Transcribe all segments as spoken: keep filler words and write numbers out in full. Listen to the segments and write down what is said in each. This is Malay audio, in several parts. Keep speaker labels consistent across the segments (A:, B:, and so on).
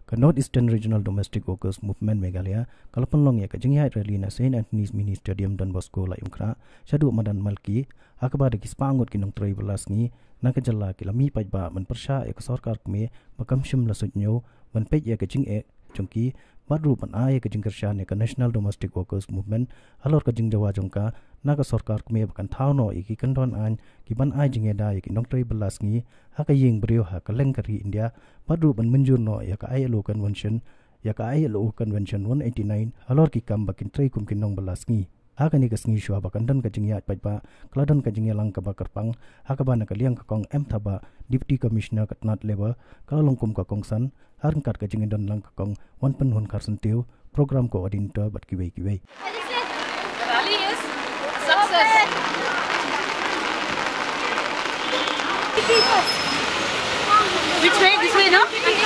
A: ke North Eastern Regional Domestic Workers Movement Meghalaya kalapun long ya ke jingya rally na Saint Anthony's Mini Stadium Don Bosco la yungkra syadu madan malki akaba de kispangut kinong trei belas ngi na ke jalla kilami pajba man persha ya ke sarkar kme makamshim la sujnyo man pej ya ke jing e chungki badru pan ay ke jingkersha ne ke National Domestic Workers Movement alor ke jing jawa jongka na ke sarkar kme bakan thauno iki kandon an ki ban ay jinge da ya kinong trei belas ngi ha ke ying brio ha ke leng kari India badru ban menjur no ya ke I L O convention ya ke I L O convention one eighty-nine alor ki kam bakin trei kum kinong belas ngi ha ke ni ke sngi shwa bakan dan ke jingya pajba kladan ke jingya lang ka bakarpang ha ke ban ke liang ka kong em thaba deputy commissioner katnat lewa kalong kum ka kong san harang kat ke jingya dan lang ka kong wan pen hun karsen tiu program coordinator bat kiwei kiwei
B: the rally is a success. Which way? This way, no?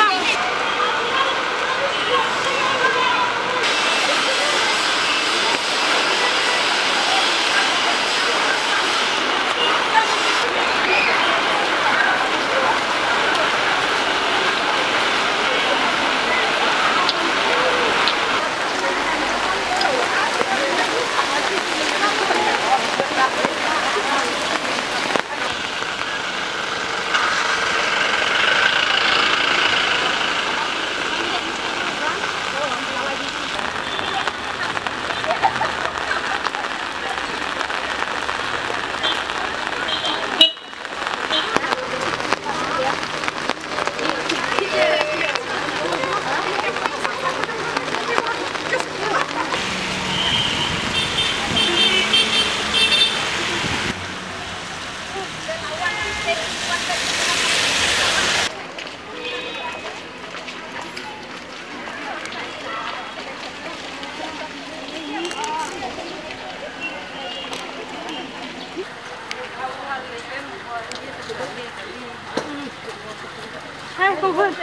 B: Hai, cô Vân.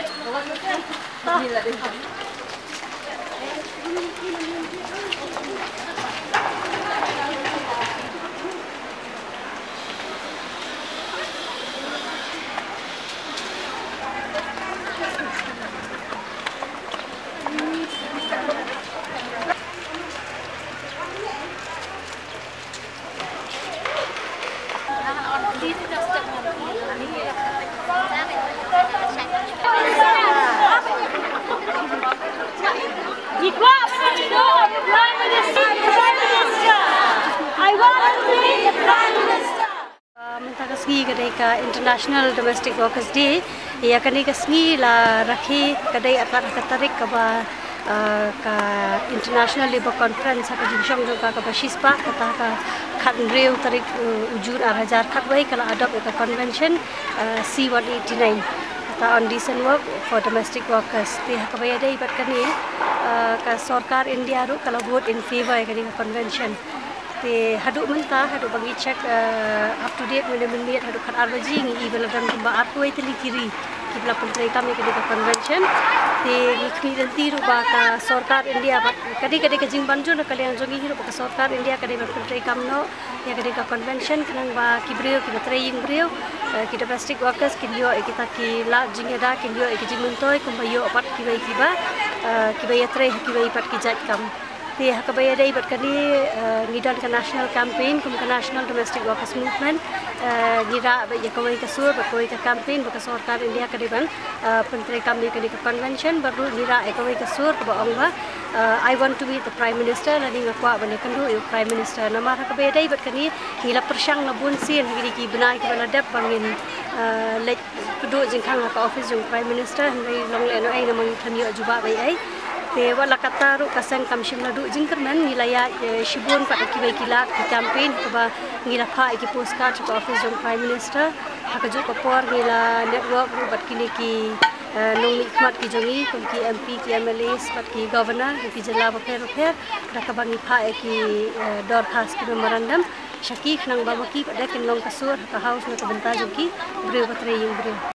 B: Mentakasgi kadai ka International Domestic Workers Day ya kadai ka sngi la rakhi kadai atlat katarik ka ba ka International Labour Conference ka jingshong jo ka ba shispa kata ka khat reu tarik ujur ar hajar khat wai kala adopt ka convention C one eighty-nine kata on decent work for domestic workers ti ka ba dai bat kani ka sarkar India ru kala vote in favor ka convention te hadu menta hadu bagi check uh, up to date mene menit hadu khat arbaji ngi ibel dan ba atoi teli kiri kibla puntrai kami ke di convention te ngikni dan tiru ba ka sarkar India ba kadi kadi ke jing banjo na kalian jongi hiru ba sarkar India kadi ba puntrai kamno ya kadi ka convention kanang ba kibreo ki batrai ing breo kita domestic workers kinyo kita ki la jingeda kinyo ki jing mentoi kumbayo pat kibai kiba kibai trai kibai pat ki jat kam te hakabaya dai bat kani ngidon ka national campaign kum ka National Domestic Workers Movement ngira ba yakawai ka sur ba koi ka campaign ba ka sarkar India ka diban pentrai kami ka di convention baru ngira yakawai ka sur ba ongba I want to be the prime minister lani ngakwa bane kandu eu prime minister nama hakabaya dai bat kani ngila persang na bun sin hiri ki benai ki bala dap bangin lek kudu jingkhang ka office jung prime minister ngai long le no ai na mang thani ajuba bai ai te wala kataru kasang kamshim la du jingkerman nilaya shibun pat kibai kilat ki campaign ko ba ngila pha ki postcard ko office jong prime minister hakaju ko por ngila network bat kini ki nong nikmat ki jongi ko ki M P ki M L As pat ki governor ki jala ba fer fer ka bangi pha ki dor khas ki memorandum shaki nang ba ki pada kin long kasur ka house na ka benta joki breu batrai yung breu